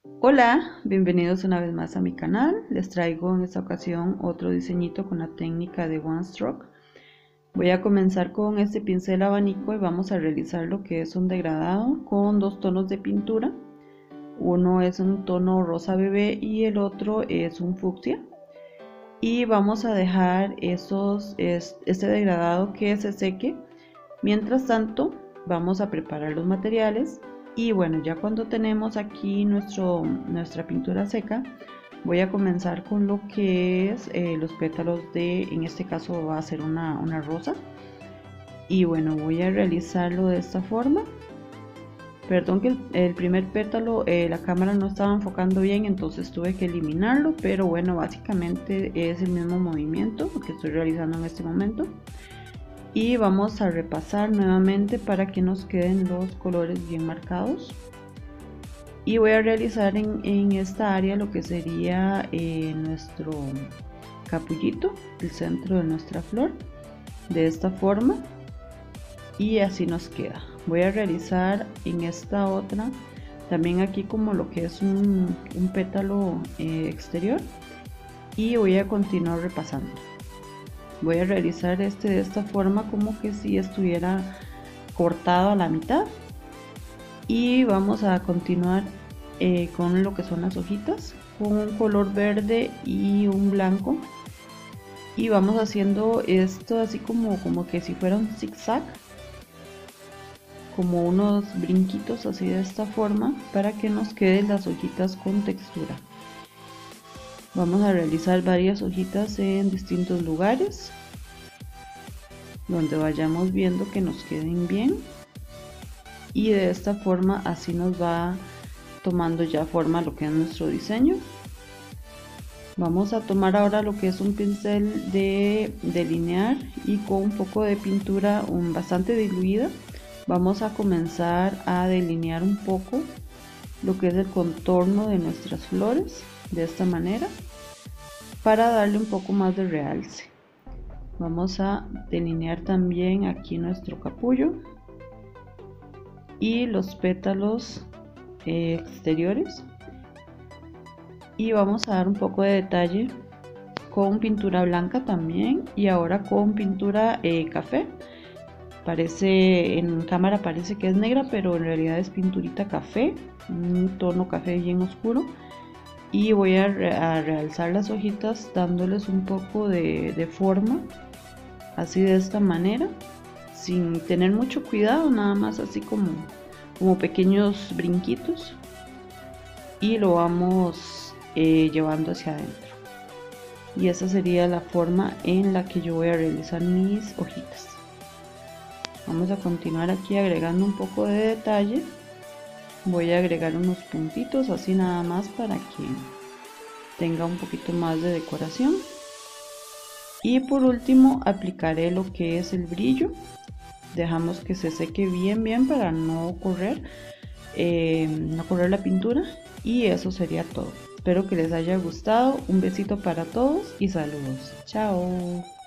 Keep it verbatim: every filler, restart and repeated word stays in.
Hola, bienvenidos una vez más a mi canal. Les traigo en esta ocasión otro diseñito con la técnica de One Stroke. Voy a comenzar con este pincel abanico y vamos a realizar lo que es un degradado con dos tonos de pintura. Uno es un tono rosa bebé y el otro es un fucsia. Y vamos a dejar esos, este degradado que se seque. Mientras tanto, vamos a preparar los materiales. Y bueno, ya cuando tenemos aquí nuestro, nuestra pintura seca, voy a comenzar con lo que es eh, los pétalos de, en este caso va a ser una, una rosa. Y bueno, voy a realizarlo de esta forma. Perdón que el, el primer pétalo eh, la cámara no estaba enfocando bien, entonces tuve que eliminarlo, pero bueno, básicamente es el mismo movimiento que estoy realizando en este momento. Y vamos a repasar nuevamente para que nos queden los colores bien marcados. Y voy a realizar en, en esta área lo que sería eh, nuestro capullito, el centro de nuestra flor, de esta forma. Y así nos queda. Voy a realizar en esta otra también aquí como lo que es un, un pétalo eh, exterior. Y voy a continuar repasando. Voy a realizar este de esta forma como que si estuviera cortado a la mitad. Y vamos a continuar eh, con lo que son las hojitas con un color verde y un blanco. Y vamos haciendo esto así como, como que si fuera un zigzag, como unos brinquitos así de esta forma para que nos queden las hojitas con textura. Vamos a realizar varias hojitas en distintos lugares donde vayamos viendo que nos queden bien, y de esta forma así nos va tomando ya forma lo que es nuestro diseño. Vamos a tomar ahora lo que es un pincel de delinear y con un poco de pintura un, bastante diluida. Vamos a comenzar a delinear un poco lo que es el contorno de nuestras flores de esta manera, para darle un poco más de realce. Vamos a delinear también aquí nuestro capullo y los pétalos eh, exteriores, y vamos a dar un poco de detalle con pintura blanca también, y ahora con pintura eh, café. Parece, en cámara parece que es negra, pero en realidad es pinturita café, un tono café bien oscuro. Y voy a, re a realzar las hojitas dándoles un poco de, de forma, así de esta manera, sin tener mucho cuidado, nada más así como, como pequeños brinquitos, y lo vamos eh, llevando hacia adentro. Y esa sería la forma en la que yo voy a realizar mis hojitas. Vamos a continuar aquí agregando un poco de detalle. Voy a agregar unos puntitos así nada más para que tenga un poquito más de decoración. Y por último aplicaré lo que es el brillo. Dejamos que se seque bien bien para no correr, eh, no correr la pintura. Y eso sería todo. Espero que les haya gustado. Un besito para todos y saludos. Chao.